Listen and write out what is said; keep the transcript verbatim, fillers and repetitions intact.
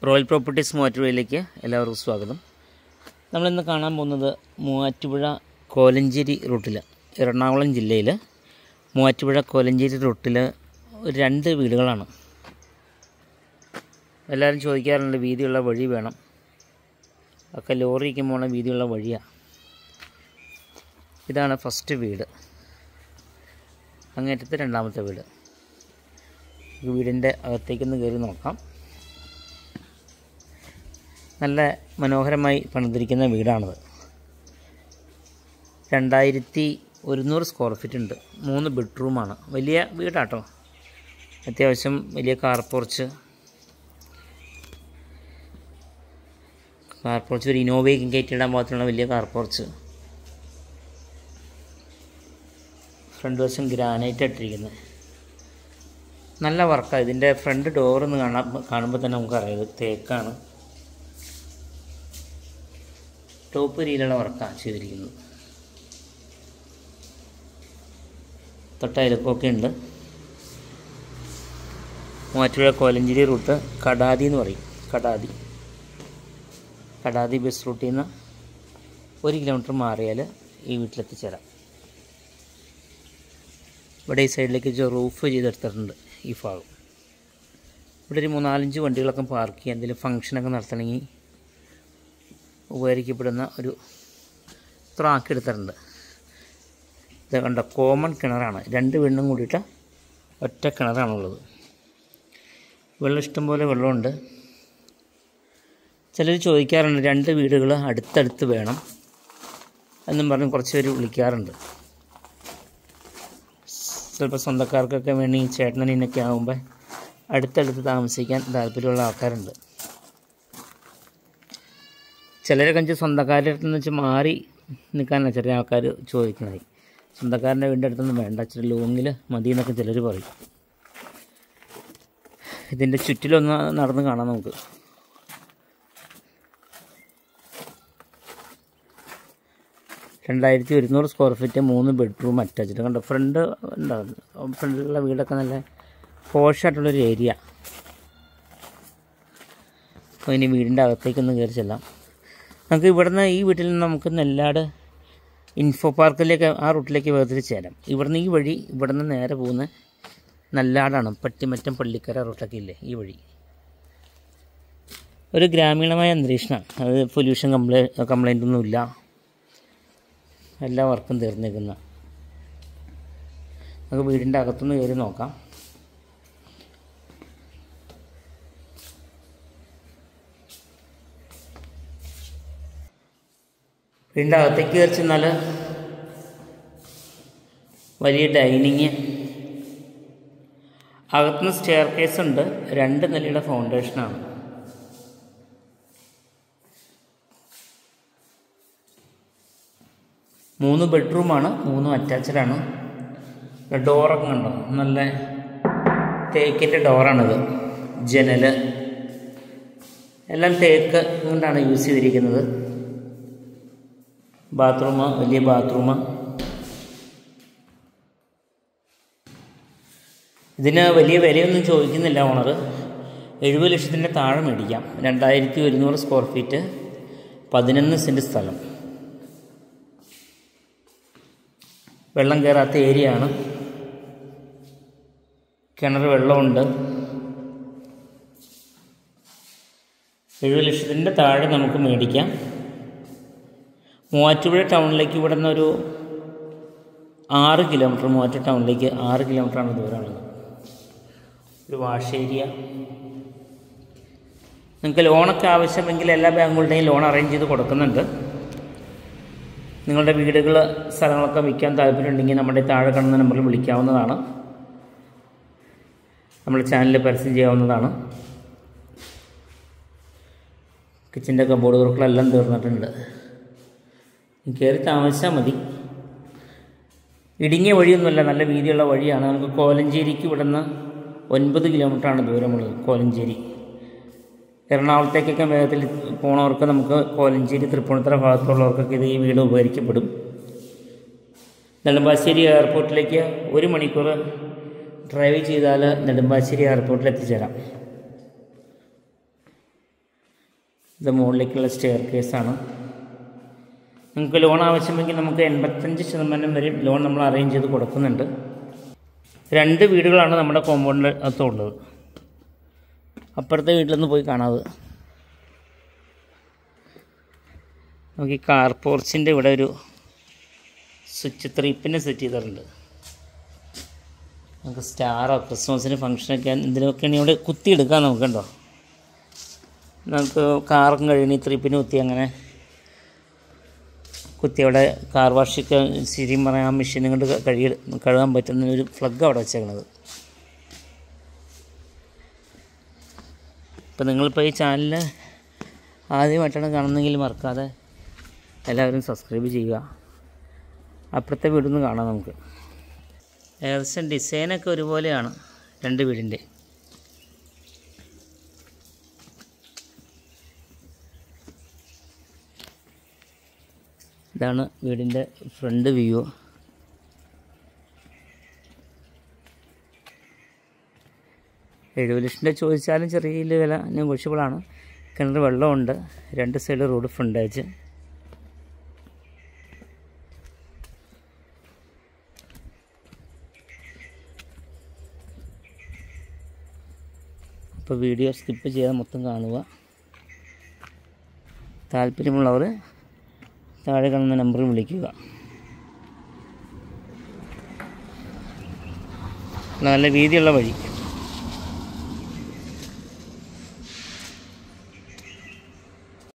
Royal properties മൂവാറ്റുപുഴയിലേക്ക് എല്ലാവർക്കും സ്വാഗതം. നമ്മളിന്ന് കാണാൻ പോകുന്നത് മൂവാറ്റുപുഴ കോലഞ്ചേരി റൂട്ടിൽ, എറണാകുളം ജില്ലയിൽ മൂവാറ്റുപുഴ കോലഞ്ചേരി റൂട്ടിൽ രണ്ട് വീടുകളാണ്. എല്ലാവരും ചോദിക്കാറുണ്ട് വീതിയുള്ള വഴി വേണം, ഒക്കെ ലോറിക്ക് പോണ വീതിയുള്ള വഴിയാണ്. ഇതാണ് ഫസ്റ്റ് വീട്, അങ്ങേറ്റത്തെ രണ്ടാമത്തെ വീട്. വീടിൻ്റെ അകത്തേക്കൊന്ന് കയറി നോക്കാം. നല്ല മനോഹരമായി പണിതിരിക്കുന്ന വീടാണത്. രണ്ടായിരത്തി ഒരുന്നൂറ് സ്ക്വയർ ഫീറ്റ് ഉണ്ട്. മൂന്ന് ബെഡ്റൂമാണ്. വലിയ വീടാട്ടോ, അത്യാവശ്യം വലിയ കാർ പോർച്ച് കാർ പോർച്ച് ഒരു ഇന്നോവയ്ക്ക് കയറ്റിയിടാൻ പാകത്തിലുള്ള വലിയ കാർ പോർച്ച്. ഫ്രണ്ട് വശം ഗ്രാനൈറ്റ് ഇട്ടിരിക്കുന്നത്. നല്ല വർക്കാണ്. ഇതിൻ്റെ ഫ്രണ്ട് ഡോറൊന്ന് കാണാൻ കാണുമ്പോൾ തന്നെ നമുക്കറിയാം ഇത് തേക്കാണ്. ടോപ്പ് രീതിയിലുള്ള വർക്കാണ് ചെയ്തിരിക്കുന്നത്. തൊട്ടയലൊക്കെ ഉണ്ട്. മൂവാറ്റുപുഴ കോലഞ്ചേരി റൂട്ട് കടാതി എന്ന് പറയും. കടാതി കടാതി ബസ് റൂട്ടിൽ നിന്ന് ഒരു കിലോമീറ്റർ മാറിയാൽ ഈ വീട്ടിലെത്തിച്ചേരാം. ഇവിടെ ഈ സൈഡിലേക്ക് റൂഫ് ചെയ്തെടുത്തിട്ടുണ്ട്. ഈ ഭാഗം ഇവിടെ ഒരു മൂന്നാലഞ്ച് വണ്ടികളൊക്കെ പാർക്ക് ചെയ്യാൻ, എന്തെങ്കിലും ഫങ്ഷനൊക്കെ നടത്തണമെങ്കിൽ ഉപകരിക്കപ്പെടുന്ന ഒരു ത്രാക്ക് എടുത്തിട്ടുണ്ട്. ഇത് കണ്ട കോമൺ കിണറാണ്. രണ്ട് വീടിനും കൂടിയിട്ട് ഒറ്റ കിണറാണുള്ളത്. വെള്ളം ഇഷ്ടംപോലെ വെള്ളമുണ്ട്. ചിലർ ചോദിക്കാറുണ്ട് രണ്ട് വീടുകൾ അടുത്തടുത്ത് വേണം എന്നും പറഞ്ഞ് കുറച്ച് പേര് വിളിക്കാറുണ്ട്. ചിലപ്പോൾ സ്വന്തക്കാർക്കൊക്കെ വേണ്ടി ചേട്ടനൊക്കെ ആകുമ്പോൾ അടുത്തടുത്ത് താമസിക്കാൻ താല്പര്യമുള്ള ആൾക്കാരുണ്ട്. ചിലരൊക്കെ വെച്ചാൽ സ്വന്തക്കാരുടെ അടുത്തെന്ന് വെച്ചാൽ മാറി നിൽക്കാനാണ് ചെറിയ ആൾക്കാർ ചോദിക്കുന്നത്. സ്വന്തക്കാരൻ്റെ വീടിൻ്റെ അടുത്തൊന്നും വേണ്ട, ഇച്ചിരി ലോങ്ങിൽ മതി എന്നൊക്കെ ചിലർ പറയും. ഇതിൻ്റെ ചുറ്റിലൊന്ന് നടന്ന് കാണാം നമുക്ക്. രണ്ടായിരത്തി ഒരുന്നൂറ് സ്ക്വയർ ഫീറ്റ്, മൂന്ന് ബെഡ്റൂം അറ്റാച്ച്ഡ്. കണ്ടോ ഫ്രണ്ട് ഉണ്ടാകുന്നു. ഫ്രണ്ടിലുള്ള വീടൊക്കെ നല്ല പോഷായിട്ടുള്ളൊരു ഏരിയ. അപ്പോൾ ഇനി വീടിൻ്റെ അകത്തേക്കൊന്ന് കയറി ചെല്ലാം. നമുക്ക് ഇവിടുന്ന് ഈ വീട്ടിൽ നിന്ന് നമുക്ക് നെല്ലാട് ഇൻഫോ പാർക്കിലേക്ക്, ആ റൂട്ടിലേക്ക് വേർതിരിച്ച് ചേരാം. ഇവിടുന്ന് ഈ വഴി ഇവിടുന്ന് നേരെ പോകുന്ന നെല്ലാടാണ്. പട്ടിമറ്റം പള്ളിക്കര റൂട്ടൊക്കെ ഇല്ലേ ഈ വഴി. ഒരു ഗ്രാമീണമായ അന്തരീക്ഷമാണ്. അത് പൊല്യൂഷൻ കംപ്ലൈ കംപ്ലൈൻ്റ് ഒന്നുമില്ല. എല്ലാ വർക്കും തീർന്നിരിക്കുന്ന. നമുക്ക് വീടിൻ്റെ അകത്തുനിന്ന് കയറി നോക്കാം. വീടിൻ്റെ അകത്തേക്ക് കയറി ചെന്നാൽ വലിയ ഡൈനിങ്, അകത്തുനിന്ന് സ്റ്റെയർ കേസ് ഉണ്ട്. രണ്ട് നിലയുടെ ഫൗണ്ടേഷനാണ്. മൂന്ന് ബെഡ്റൂമാണ്, മൂന്നും അറ്റാച്ച്ഡാണ്. ഡോറൊക്കെ ഉണ്ടോ, നല്ല തേക്കിൻ്റെ ഡോറാണിത്. ജനൽ എല്ലാം തേക്ക് കൊണ്ടാണ് യൂസ് ചെയ്തിരിക്കുന്നത്. ബാത്റൂം, വലിയ ബാത്റൂം. ഇതിന് വലിയ വിലയൊന്നും ചോദിക്കുന്നില്ല ഓണർ. എഴുപത് ലക്ഷത്തിൻ്റെ താഴെ മേടിക്കാം. രണ്ടായിരത്തി ഒരുന്നൂറ് സ്ക്വയർ ഫീറ്റ്, പതിനൊന്ന് സെൻറ്റ് സ്ഥലം. വെള്ളം കയറാത്ത ഏരിയയാണ്. കിണർ വെള്ളമുണ്ട്. എഴുപത് ലക്ഷത്തിൻ്റെ താഴെ നമുക്ക് മേടിക്കാം. മൂവാറ്റുപുഴ ടൗണിലേക്ക് ഇവിടെ നിന്നൊരു ആറ് കിലോമീറ്റർ മൂവാറ്റുപുഴ ടൗണിലേക്ക് ആറ് കിലോമീറ്ററാണ് ദൂരമുള്ളത്. ഒരു വാഷ് ഏരിയ. നിങ്ങൾക്ക് ലോണൊക്കെ ആവശ്യമെങ്കിൽ എല്ലാ ബാങ്കുകളുടെയും ലോൺ അറേഞ്ച് ചെയ്ത് കൊടുക്കുന്നുണ്ട്. നിങ്ങളുടെ വീടുകൾ, സ്ഥലങ്ങളൊക്കെ വിൽക്കാൻ താല്പര്യമുണ്ടെങ്കിൽ നമ്മുടെ താഴെ കാണുന്ന നമ്പറിൽ വിളിക്കാവുന്നതാണ്. നമ്മുടെ ചാനലിൽ പരസ്യം ചെയ്യാവുന്നതാണ്. കിച്ചൻ്റെ കബോർഡ് വർക്കുകളെല്ലാം തീർന്നിട്ടുണ്ട്. കയറി താമസിച്ചാൽ മതി. ഇടുങ്ങിയ വഴിയൊന്നുമല്ല, നല്ല വീതിയുള്ള വഴിയാണ്. നമുക്ക് കോലഞ്ചേരിക്ക് ഇവിടെ നിന്ന് ഒൻപത് കിലോമീറ്ററാണ് ദൂരമുള്ളത്. കോലഞ്ചേരി എറണാകുളത്തേക്കൊക്കെ വേഗത്തിൽ പോണവർക്ക് നമുക്ക് കോലഞ്ചേരി തൃപ്പൂണിത്തുറ ഭാഗത്തുള്ളവർക്കൊക്കെ ഇത് ഈ വീട് ഉപകരിക്കപ്പെടും. നെടുമ്പാശ്ശേരി എയർപോർട്ടിലേക്ക് ഒരു മണിക്കൂർ ഡ്രൈവ് ചെയ്താൽ നെടുമ്പാശ്ശേരി എയർപോർട്ടിൽ എത്തിച്ചേരാം. ഇത് മുകളിലേക്കുള്ള സ്റ്റെയർ കേസാണ്. നിങ്ങൾക്ക് ലോൺ ആവശ്യമെങ്കിൽ നമുക്ക് എൺപത്തഞ്ച് ശതമാനം വരെ ലോൺ നമ്മൾ അറേഞ്ച് ചെയ്ത് കൊടുക്കുന്നുണ്ട്. രണ്ട് വീടുകളാണ് നമ്മുടെ കോമ്പൗണ്ടിൽ അകത്തുള്ളത്. അപ്പുറത്തെ വീട്ടിലൊന്ന് പോയി കാണാതെ. നമുക്ക് ഈ കാർ പോർച്ചിൻ്റെ ഇവിടെ ഒരു സ്വിച്ച് ത്രീപ്പിനെ സെറ്റ് ചെയ്തിട്ടുണ്ട്. നമുക്ക് സ്റ്റാറോ ക്രിസ്മസിന് ഫംഗ്ഷനൊക്കെ എന്തിനൊക്കെയാണ് ഇവിടെ കുത്തിയെടുക്കാം. നമുക്ക് കണ്ടോ, നമുക്ക് കാറും കഴിഞ്ഞ് ത്രീപ്പിന് കുത്തി അങ്ങനെ കുത്തി അവിടെ കാർ വാഷൊക്കെ ശരിയും പറയാൻ ആ മെഷീനും കൊണ്ട് കഴുകി കഴുകാൻ പറ്റുന്ന ഒരു ഫ്ലഗ് അവിടെ വെച്ചേക്കണത്. ഇപ്പം നിങ്ങളിപ്പോൾ ഈ ചാനൽ ആദ്യമായിട്ടാണ് കാണുന്നതെങ്കിൽ മറക്കാതെ എല്ലാവരും സബ്സ്ക്രൈബ് ചെയ്യുക. അപ്പുറത്തെ വീടൊന്ന് കാണാം. നമുക്ക് ഏകദേശം ഡിസൈനൊക്കെ ഒരുപോലെയാണ് രണ്ട് വീടിൻ്റെ. ഇതാണ് വീടിൻ്റെ ഫ്രണ്ട് വ്യൂ. എഴുപത് ലക്ഷം രൂപ ചോദിച്ചാലും ചെറിയ വില നെഗോഷ്യബിളാണ്. കിണർ വെള്ളമുണ്ട്. രണ്ട് സൈഡ് റോഡ് ഫ്രണ്ടേജ്. അപ്പോൾ വീഡിയോ സ്കിപ്പ് ചെയ്യാതെ മൊത്തം കാണുക. താല്പര്യമുള്ളവർ താഴെ കാണുന്ന നമ്പറിൽ വിളിക്കുക. നല്ല വീതിയുള്ള വഴി.